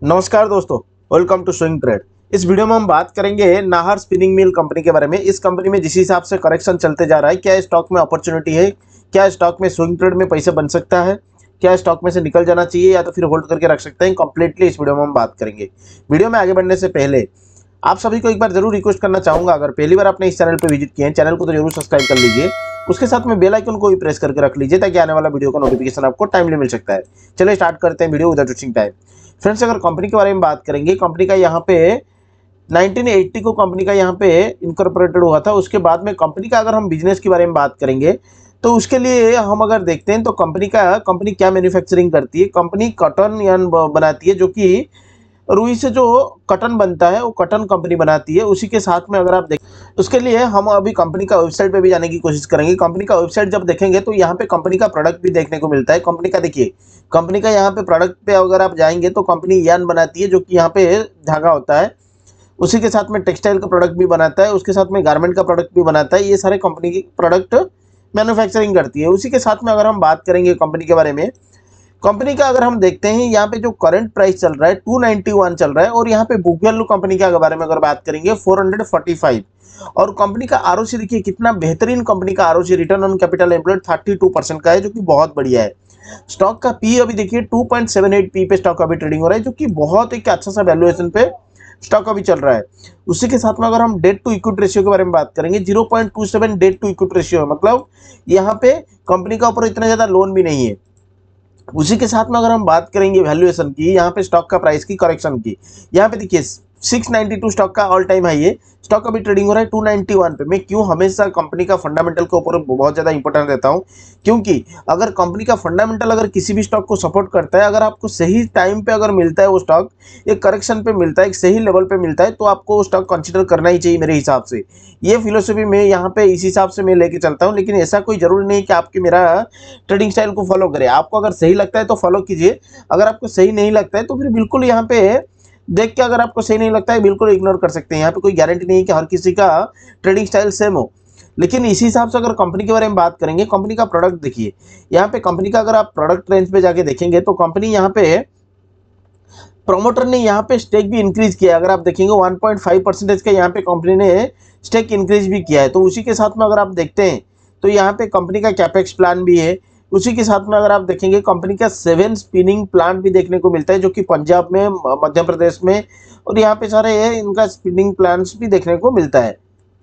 नमस्कार दोस्तों, welcome to swing trade. इस वीडियो में हम बात करेंगे नाहर स्पिनिंग मिल कंपनी के बारे में। इस कंपनी में जिस हिसाब से करेक्शन चलते जा रहा है, क्या स्टॉक में अपॉर्चुनिटी है, क्या स्टॉक में स्विंग ट्रेड में पैसे बन सकता है, क्या स्टॉक में से निकल जाना चाहिए या तो फिर होल्ड करके रख सकते हैं, कंप्लीटली इस वीडियो में हम बात करेंगे। वीडियो में आगे बढ़ने से पहले आप सभी को एक बार जरूर रिक्वेस्ट करना चाहूंगा, अगर पहली बार आपने इस चैनल पर विजिट किए हैं, चैनल को तो जरूर सब्सक्राइब कर लीजिए। उसके साथ में बेल आइकन को भी प्रेस करके रख लीजिए ताकि आने वाला वीडियो का नोटिफिकेशन आपको टाइमली मिल सकता है। चलिए स्टार्ट करते हैं video without wasting time. Friends, अगर कंपनी के बारे में बात करेंगे, कंपनी का यहाँ पे 1980 को कंपनी का यहाँ पे इनकॉर्पोरेटेड हुआ था। उसके बाद में कंपनी का अगर हम बिजनेस के बारे में बात करेंगे तो उसके लिए हम अगर देखते हैं तो कंपनी क्या मैन्युफैक्चरिंग करती है। कंपनी कॉटन यार्न बनाती है, जो कि रुई से जो कॉटन बनता है वो कॉटन कंपनी बनाती है। उसी के साथ में अगर आप देख, उसके लिए हम अभी कंपनी का वेबसाइट पे भी जाने की कोशिश करेंगे। कंपनी का वेबसाइट जब देखेंगे तो यहाँ पे कंपनी का प्रोडक्ट भी देखने को मिलता है। कंपनी का देखिए, कंपनी का यहाँ पे प्रोडक्ट पे अगर आप जाएंगे तो कंपनी यार्न बनाती है, जो कि यहाँ पे धागा होता है। उसी के साथ में टेक्सटाइल का प्रोडक्ट भी बनाता है, उसके साथ में गारमेंट का प्रोडक्ट भी बनाता है। ये सारे कंपनी की प्रोडक्ट मैन्युफैक्चरिंग करती है। उसी के साथ में अगर हम बात करेंगे कंपनी के बारे में, कंपनी का अगर हम देखते हैं यहाँ पे जो करंट प्राइस चल रहा है 291 चल रहा है, और यहाँ पे बुक वैल्यू कंपनी के बारे में अगर बात करेंगे 445। और कंपनी का आरओसी देखिए कितना बेहतरीन, कंपनी का ROC return on capital employed 32% का है, जो कि बहुत बढ़िया है। स्टॉक का पी अभी देखिए 2.78 पी पे स्टॉक अभी ट्रेडिंग हो रहा है, जो कि बहुत एक अच्छा सा वैल्यूएशन पे स्टॉक अभी चल रहा है। उसी के साथ में अगर हम डेट टू इक्विटी रेशियो के बारे में बात करेंगे, 0.27 डेट टू इक्विटी रेशियो है, मतलब यहाँ पे कंपनी का ऊपर इतना ज्यादा लोन भी नहीं है। उसी के साथ में अगर हम बात करेंगे वैल्यूएशन की, यहाँ पे स्टॉक का प्राइस की करेक्शन की, यहाँ पे देखिए 692 स्टॉक का ऑल टाइम हाई है। स्टॉक अभी ट्रेडिंग हो रहा है 291 पे। मैं क्यों हमेशा कंपनी का फंडामेंटल के ऊपर बहुत ज़्यादा इंपॉर्टेंस देता हूँ, क्योंकि अगर कंपनी का फंडामेंटल अगर किसी भी स्टॉक को सपोर्ट करता है, अगर आपको सही टाइम पे अगर मिलता है वो स्टॉक, एक करेक्शन पे मिलता है, एक सही लेवल पे मिलता है, तो आपको वो स्टॉक कंसिडर करना ही चाहिए मेरे हिसाब से। ये फिलोसफी मैं यहाँ पे इस हिसाब से मैं लेके चलता हूँ। लेकिन ऐसा कोई जरूरी नहीं कि आपके मेरा ट्रेडिंग स्टाइल को फॉलो करें। आपको अगर सही लगता है तो फॉलो कीजिए, अगर आपको सही नहीं लगता है तो फिर बिल्कुल यहाँ पे देख के, अगर आपको सही नहीं लगता है बिल्कुल इग्नोर कर सकते हैं। यहाँ पे कोई गारंटी नहीं है कि हर किसी का ट्रेडिंग स्टाइल सेम हो। लेकिन इसी हिसाब से अगर कंपनी के बारे में बात करेंगे, कंपनी का प्रोडक्ट देखिए, यहाँ पे कंपनी का अगर आप प्रोडक्ट रेंज पे जाके देखेंगे तो कंपनी यहाँ पे प्रोमोटर ने यहाँ पे स्टेक भी इंक्रीज किया है। अगर आप देखेंगे 1.5% का यहाँ पे कंपनी ने स्टेक इंक्रीज भी किया है। तो उसी के साथ में अगर आप देखते हैं तो यहाँ पे कंपनी का कैपेक्स प्लान भी है। उसी के साथ में अगर आप देखेंगे कंपनी का 7 स्पिनिंग प्लांट भी देखने को मिलता है, जो कि पंजाब में, मध्य प्रदेश में, और यहाँ पे सारे इनका स्पिनिंग प्लांट्स भी देखने को मिलता है।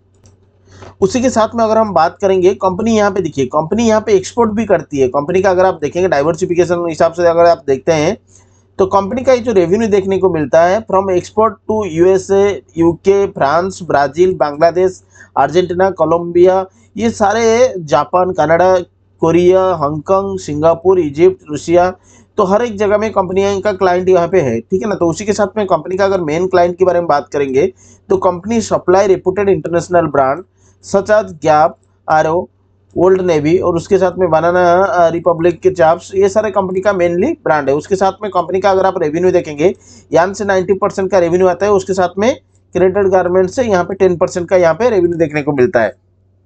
उसी के साथ में अगर हम बात करेंगे, कंपनी यहाँ पे देखिए, कंपनी यहाँ पे एक्सपोर्ट भी करती है। कंपनी का अगर आप देखेंगे डाइवर्सिफिकेशन हिसाब से अगर आप देखते हैं तो कंपनी का ये जो रेवेन्यू देखने को मिलता है from export to USA, UK, France, Brazil, Bangladesh, Argentina, Colombia, ये सारे, Japan, Canada, Korea, Hong Kong, Singapore, Egypt, Russia, तो हर एक जगह में कंपनी का क्लाइंट यहाँ पे है, ठीक है ना। तो उसी के साथ में कंपनी का अगर मेन क्लाइंट के बारे में बात करेंगे तो company supply reputed international brand such as Gap, Arrow, Old Navy, और उसके साथ में बनाना रिपब्लिक के चाप्स, ये सारे कंपनी का मेनली ब्रांड है। उसके साथ में कंपनी का अगर आप रेवेन्यू देखेंगे, यान से 90% का रेवेन्यू आता है। उसके साथ में क्रेडिट गारमेंट से यहाँ पे 10% का यहाँ पे रेवेन्यू देखने को मिलता है।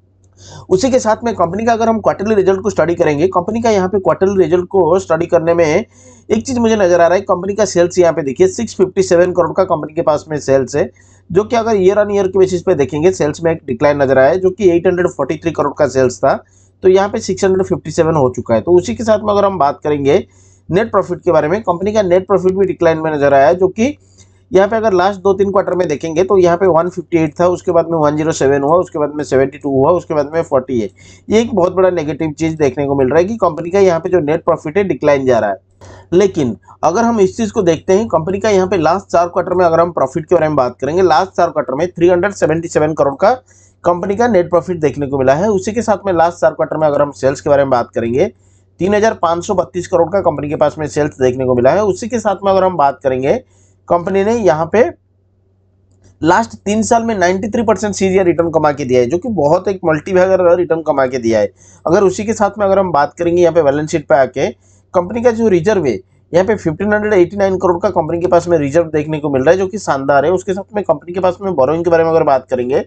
उसी के साथ में कंपनी का अगर हम क्वार्टरली रिजल्ट को स्टडी करेंगे, कंपनी का यहाँ पे क्वार्टरली रिजल्ट को स्टडी करने में एक चीज मुझे नजर आ रहा है, कंपनी का सेल्स यहाँ पे देखिए 657 करोड़ का कंपनी के पास में सेल्स है, जो कि अगर ईयर ऑन ईयर के बेसिस पे देखेंगे सेल्स में एक डिक्लाइन नजर आया है, जो कि 843 करोड़ का सेल्स था, तो यहाँ पे 657 हो चुका है। तो उसी के साथ में अगर हम बात करेंगे नेट प्रॉफिट के बारे में, कंपनी का नेट प्रॉफिट भी डिक्लाइन में नजर आया है, जो कि यहाँ पे अगर लास्ट 2-3 क्वार्टर में देखेंगे तो यहाँ पे 158 था, उसके बाद में 107 हुआ, उसके बाद में 72 हुआ, उसके बाद में 40 है। ये एक बहुत बड़ा नेगेटिव चीज देखने को मिल रहा है कि कंपनी का यहाँ पे जो नेट प्रॉफिट है डिक्लाइन जा रहा है। लेकिन अगर हम इस चीज को देखते हैं, कंपनी का यहाँ पे लास्ट 4 क्वार्टर में अगर हम प्रॉफिट के बारे में बात करेंगे, लास्ट 4 क्वार्टर में 377 करोड़ का कंपनी का नेट प्रॉफिट देखने को मिला है। उसी के साथ में लास्ट 4 क्वार्टर में अगर हम सेल्स के बारे में बात करेंगे, 3532 करोड़ का कंपनी के पास में सेल्स देखने को मिला है। उसी के साथ में अगर हम बात करेंगे, कंपनी ने यहाँ पे लास्ट 3 साल में 93% सीजीआर रिटर्न कमा के दिया है, जो कि बहुत एक मल्टीबैगर रिटर्न कमा के दिया है। अगर उसी के साथ में अगर हम बात करेंगे यहाँ पे बैलेंस शीट पे आके, कंपनी का जो रिजर्व है यहाँ पे 1589 करोड़ का कंपनी के पास में रिजर्व देखने को मिल रहा है, जो कि शानदार है। उसके साथ में कंपनी के पास में बोरोइंग के बारे में अगर बात करेंगे,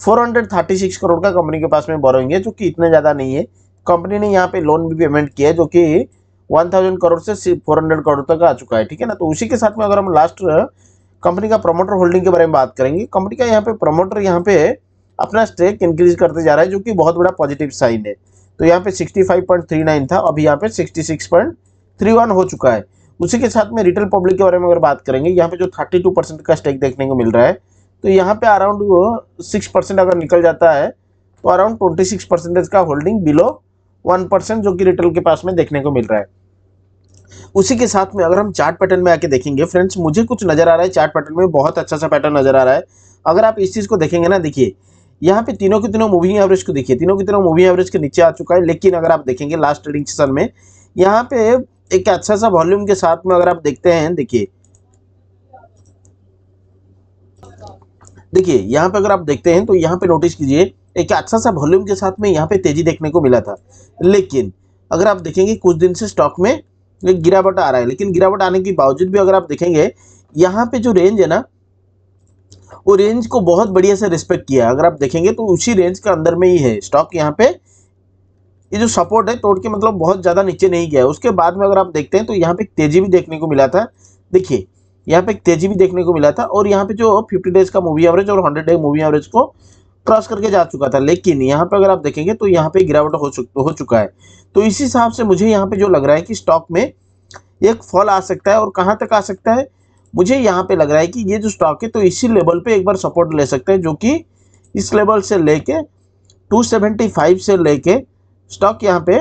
436 करोड़ का कंपनी के पास में बोरोइंग है, जो कि इतना ज़्यादा नहीं है। कंपनी ने यहाँ पे लोन भी पेमेंट किया है, जो कि 1000 करोड़ से 400 करोड़ तक आ चुका है, ठीक है ना। तो उसी के साथ में अगर हम लास्ट कंपनी का प्रमोटर होल्डिंग के बारे में बात करेंगे, कंपनी का यहाँ पे प्रमोटर यहाँ पे अपना स्टेक इंक्रीज करते जा रहा है, जो कि बहुत बड़ा पॉजिटिव साइन है। तो यहाँ पे 65.39 था, अभी यहाँ पे 66.31 हो चुका है। उसी के साथ में रिटेल पब्लिक के बारे में अगर बात करेंगे, यहाँ पे जो 32% का स्टेक देखने को मिल रहा है, तो यहाँ पे अराउंड 6% अगर निकल जाता है तो अराउंड 26% का होल्डिंग बिलो 1% जो कि रिटेल के पास में देखने को मिल रहा है। उसी के साथ में अगर हम चार्ट पैटर्न में आके देखेंगे फ्रेंड्स, मुझे कुछ नजर आ रहा है चार्ट पैटर्न में, बहुत अच्छा सा पैटर्न नजर आ रहा है। अगर आप इस चीज को देखेंगे ना, देखिए यहाँ पे तीनों के तीनों मूविंग एवरेज को देखिए, तीनों के तीनों मूविंग एवरेज के नीचे आ चुका है। लेकिन अगर आप देखेंगे लास्ट ट्रेडिंग सेशन में यहाँ पे एक अच्छा सा वॉल्यूम के साथ में अगर आप देखते हैं, देखिए यहाँ पे अगर आप देखते हैं तो यहाँ पे नोटिस कीजिए एक अच्छा सा वॉल्यूम के साथ में यहाँ पे तेजी देखने को मिला था। लेकिन अगर आप देखेंगे कुछ दिन से स्टॉक में एक गिरावट आ रहा है, लेकिन गिरावट आने के बावजूद भी अगर आप देखेंगे यहाँ पे जो रेंज है ना, वो रेंज को बहुत बढ़िया से रिस्पेक्ट किया है। अगर आप देखेंगे तो उसी रेंज के अंदर में ही है स्टॉक। यहाँ पे ये जो सपोर्ट है तोड़ के मतलब बहुत ज्यादा नीचे नहीं गया है। उसके बाद में अगर आप देखते हैं तो यहाँ पे तेजी भी देखने को मिला था। देखिए यहाँ पे एक तेजी भी देखने को मिला था, और यहाँ पे जो 50 डेज का मूवी एवरेज और 100 डे मूवी एवरेज को क्रॉस करके जा चुका था। लेकिन यहाँ पे अगर आप देखेंगे तो यहाँ पे गिरावट हो चुका है। तो इस हिसाब से मुझे यहाँ पे जो लग रहा है कि स्टॉक में एक फॉल आ सकता है, और कहाँ तक आ सकता है, मुझे यहाँ पे लग रहा है कि ये जो स्टॉक है तो इसी लेवल पे एक बार सपोर्ट ले सकते हैं, जो कि इस लेवल से लेके 275 से लेके स्टॉक यहाँ पे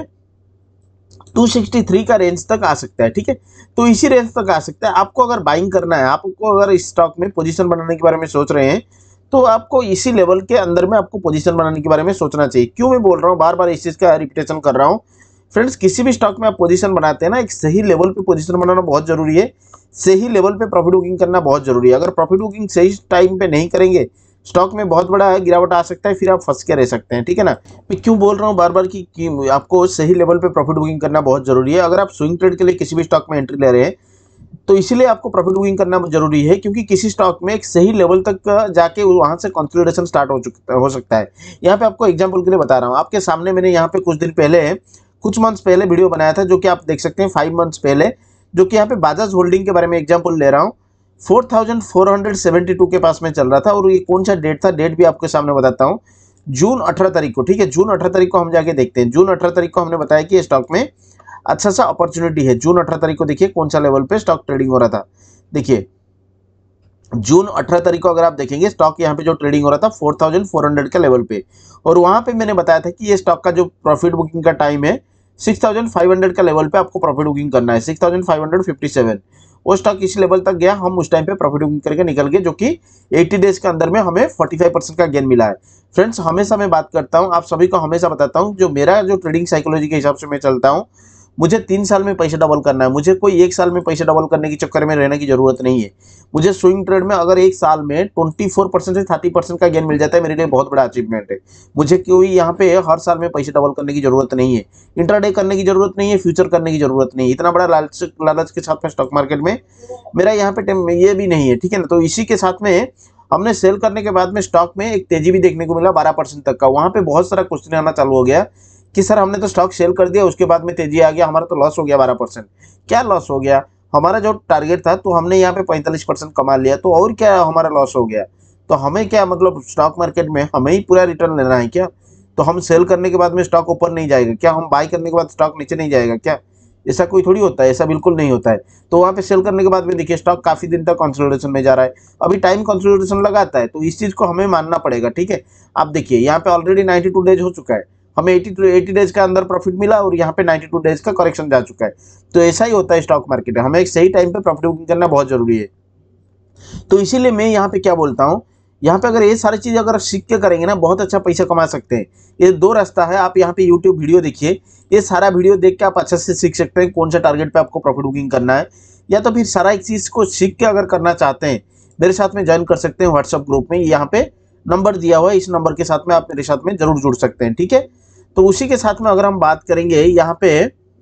263 का रेंज तक आ सकता है, ठीक है। तो इसी रेंज तक आ सकता है। आपको अगर बाइंग करना है, आपको अगर इस स्टॉक में पोजीशन बनाने के बारे में सोच रहे हैं, तो आपको इसी लेवल के अंदर में आपको पोजीशन बनाने के बारे में सोचना चाहिए। क्यों मैं बोल रहा हूँ, बार बार इस चीज़ का रिपीटेशन कर रहा हूँ फ्रेंड्स, किसी भी स्टॉक में आप पोजीशन बनाते हैं ना, एक सही लेवल पे पोजीशन बनाना बहुत जरूरी है। सही लेवल पे प्रॉफिट बुकिंग करना बहुत जरूरी है। अगर प्रॉफिट बुकिंग सही टाइम पे नहीं करेंगे, स्टॉक में बहुत बड़ा गिरावट आ सकता है, फिर आप फंस के रह सकते हैं, ठीक है ना। मैं क्यों बोल रहा हूँ बार बार कि आपको सही लेवल पे प्रॉफिट बुकिंग करना बहुत जरूरी है। अगर आप स्विंग ट्रेड के लिए किसी भी स्टॉक में एंट्री ले रहे हैं, तो इसीलिए आपको प्रॉफिट बुकिंग करना जरूरी है, क्योंकि किसी स्टॉक में एक सही लेवल तक जाके वहां से कंसोलिडेशन स्टार्ट हो सकता है। यहाँ पे आपको एग्जांपल के लिए बता रहा हूँ, आपके सामने मैंने यहाँ पे कुछ मंथ्स पहले वीडियो बनाया था, जो कि आप देख सकते हैं 5 मंथ्स पहले, जो कि यहाँ पे बाजाज होल्डिंग के बारे में एग्जांपल ले रहा हूँ। 4472 के पास में चल रहा था, और ये कौन सा डेट था, डेट भी आपके सामने बताता हूँ, जून 18 तारीख को, ठीक है। जून 18 तारीख को हम जाके देखते हैं। जून 18 तारीख को हमने बताया कि स्टॉक में अच्छा सा अपॉर्चुनिटी है। जून 18 तारीख को देखिए कौन सा लेवल पे स्टॉक ट्रेडिंग हो रहा था। देखिए जून 18 तारीख को अगर आप देखेंगे, स्टॉक यहाँ पे जो ट्रेडिंग हो रहा था 4400 के लेवल पे, और वहां पे मैंने बताया था कि ये स्टॉक का जो प्रॉफिट बुकिंग का टाइम है 6500 का लेवल पे आपको प्रॉफिट बुकिंग करना है। 6557 वो स्टॉक इस लेवल तक गया, हम उस टाइम पे प्रॉफिट बुकिंग करके निकल गए, जो कि 80 डेज के अंदर में हमें 45% का गेन मिला है। फ्रेंड्स हमेशा मैं बात करता हूँ, आप सभी को हमेशा बताता हूँ, जो मेरा जो ट्रेडिंग साइकोलॉजी के हिसाब से मैं चलता हूँ, मुझे 3 साल में पैसे डबल करना है। मुझे कोई 1 साल में पैसे डबल करने के चक्कर में रहने की जरूरत नहीं है। मुझे स्विंग ट्रेड में अगर 1 साल में 24% से 30% का गेन मिल जाता है, मेरे लिए बहुत बड़ा अचीवमेंट है। मुझे कोई यहाँ पे हर साल में पैसे डबल करने की जरूरत नहीं है, इंट्राडे करने की जरूरत नहीं है, फ्यूचर करने की जरूरत नहीं है। इतना बड़ा लालच के साथ में स्टॉक मार्केट में मेरा यहाँ पे ये भी नहीं है, ठीक है ना। तो इसी के साथ में हमने सेल करने के बाद में स्टॉक में एक तेजी भी देखने को मिला 12% तक का। वहां पे बहुत सारा क्वेश्चन आना चालू हो गया कि सर हमने तो स्टॉक सेल कर दिया, उसके बाद में तेजी आ गया, हमारा तो लॉस हो गया 12%। क्या लॉस हो गया? हमारा जो टारगेट था तो हमने यहाँ पे 45% कमा लिया, तो और क्या हमारा लॉस हो गया? तो हमें क्या मतलब स्टॉक मार्केट में हमें ही पूरा रिटर्न लेना है क्या? तो हम सेल करने के बाद में स्टॉक ऊपर नहीं जाएगा क्या? हम बाई करने के बाद स्टॉक नीचे नहीं जाएगा क्या? ऐसा कोई थोड़ी होता है, ऐसा बिल्कुल नहीं होता है। तो वहाँ पे सेल करने के बाद में देखिए स्टॉक काफी दिन तक कंसोलिडेशन में जा रहा है, अभी टाइम कंसोलिडेशन लगाता है, तो इस चीज को हमें मानना पड़ेगा, ठीक है। आप देखिए यहाँ पे ऑलरेडी 92 डेज हो चुका है, हमें 80 डेज का अंदर प्रॉफिट मिला, और यहाँ पे 92 डेज का करेक्शन जा चुका है। तो ऐसा ही होता है स्टॉक मार्केट में, हमें एक सही टाइम पे प्रॉफिट बुकिंग करना बहुत जरूरी है। तो इसीलिए मैं यहाँ पे क्या बोलता हूँ, यहाँ पे अगर ये सारी चीज अगर सीख के करेंगे ना, बहुत अच्छा पैसा कमा सकते हैं। ये 2 रास्ता है, आप यहाँ पे यूट्यूब वीडियो देखिए, ये सारा वीडियो देख के आप अच्छे से सीख सकते हैं कौन सा टारगेट पे आपको प्रॉफिट बुकिंग करना है। या तो फिर सारा एक चीज को सीख के अगर करना चाहते हैं, मेरे साथ में ज्वाइन कर सकते हैं व्हाट्सएप ग्रुप में, यहाँ पे नंबर दिया हुआ है, इस नंबर के साथ में आप मेरे साथ में जरूर जुड़ सकते हैं, ठीक है। तो उसी के साथ में अगर हम बात करेंगे यहाँ पे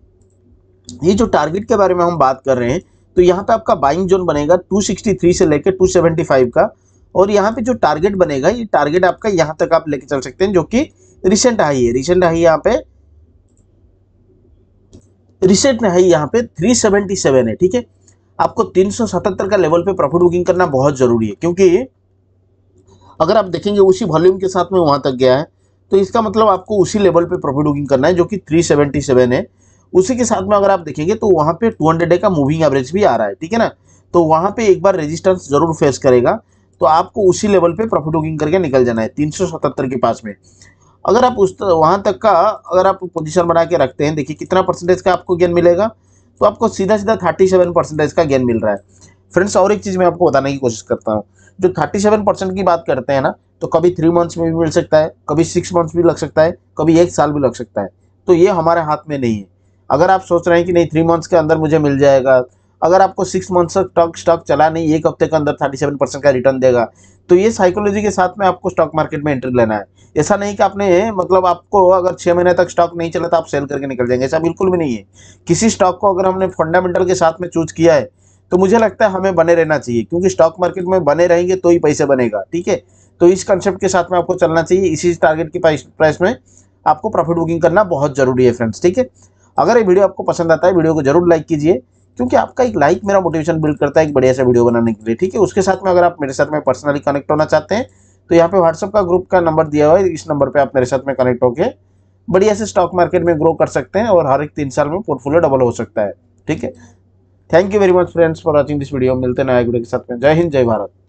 ये जो टारगेट के बारे में हम बात कर रहे हैं, तो यहाँ पे आपका बाइंग जोन बनेगा 263 से लेकर 275 का, और यहाँ पे जो टारगेट बनेगा, ये टारगेट आपका यहाँ तक आप लेके चल सकते हैं, जो कि रिसेंट हाई है। रिसेंट हाई यहाँ पे रिसेंट हाई यहाँ पे 377 है, ठीक है। आपको 377 का लेवल पे प्रॉफिट बुकिंग करना बहुत जरूरी है, क्योंकि अगर आप देखेंगे उसी वॉल्यूम के साथ में वहां तक गया है, तो इसका मतलब आपको उसी लेवल पे प्रॉफिट बुकिंग करना है जो कि 377 है। उसी के साथ में अगर आप देखेंगे तो वहां पे 200 डे का मूविंग एवरेज भी आ रहा है, ठीक है ना। तो वहां पे एक बार रेजिस्टेंस जरूर फेस करेगा, तो आपको उसी लेवल पे प्रॉफिट बुकिंग करके निकल जाना है 377 के पास में। अगर आप उस वहां तक का अगर आप पोजीशन बना के रखते हैं, देखिए कितना परसेंटेज का आपको गेन मिलेगा, तो आपको सीधा सीधा 37% का गेन मिल रहा है फ्रेंड्स। और एक चीज मैं आपको बताने की कोशिश करता हूँ, जो 37% की बात करते हैं ना, तो कभी 3 मंथ्स में भी मिल सकता है, कभी 6 मंथ्स भी लग सकता है, कभी 1 साल भी लग सकता है। तो ये हमारे हाथ में नहीं है। अगर आप सोच रहे हैं कि नहीं 3 मंथ्स के अंदर मुझे मिल जाएगा, अगर आपको 6 मंथ्स तक स्टॉक चला नहीं, 1 हफ्ते के अंदर 37% का रिटर्न देगा, तो ये साइकोलॉजी के साथ में आपको स्टॉक मार्केट में एंट्री लेना है। ऐसा नहीं कि आपने मतलब आपको अगर 6 महीने तक स्टॉक नहीं चला तो आप सेल करके निकल जाएंगे, ऐसा बिल्कुल भी नहीं है। किसी स्टॉक को अगर हमने फंडामेंटल के साथ में चूज किया है, तो मुझे लगता है हमें बने रहना चाहिए, क्योंकि स्टॉक मार्केट में बने रहेंगे तो ही पैसे बनेगा, ठीक है। तो इस कंसेप्ट के साथ में आपको चलना चाहिए, इसी टारगेट की प्राइस में आपको प्रॉफिट बुकिंग करना बहुत जरूरी है फ्रेंड्स, ठीक है। अगर ये वीडियो आपको पसंद आता है, वीडियो को जरूर लाइक कीजिए, क्योंकि आपका एक लाइक मेरा मोटिवेशन बिल्ड करता है एक बढ़िया सा वीडियो बनाने के लिए, ठीक है। उसके साथ में अगर आप मेरे साथ में पर्सनली कनेक्ट होना चाहते हैं, तो यहाँ पे व्हाट्सएप का ग्रुप का नंबर दिया हुआ है, इस नंबर पे आप मेरे साथ में कनेक्ट होकर बढ़िया से स्टॉक मार्केट में ग्रो कर सकते हैं, और हर एक 3 साल में पोर्टफोलियो डबल हो सकता है, ठीक है। Thank you very much friends for watching this video. मिलते हैं नए वीडियो के साथ में। जय हिंद, जय भारत।